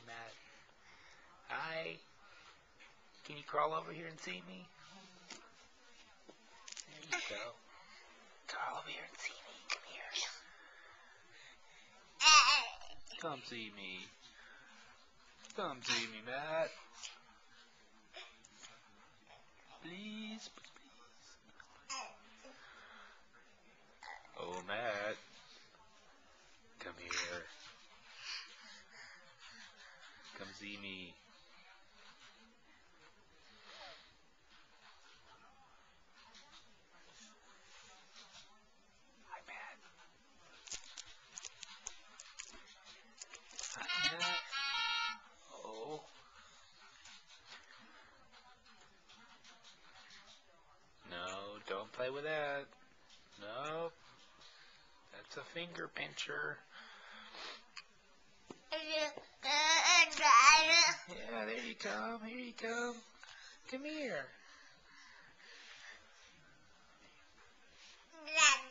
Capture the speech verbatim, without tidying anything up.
Matt. Hi. Can you crawl over here and see me? There you go. Crawl over here and see me. Come here. Come see me. Come see me, Matt. Please, please. Oh, Matt. Come here. Come see me. Hi, Matt. Hi, Matt. Oh. No, don't play with that. No. That's a finger pincher. Yeah, there you come. Here you come. Come here.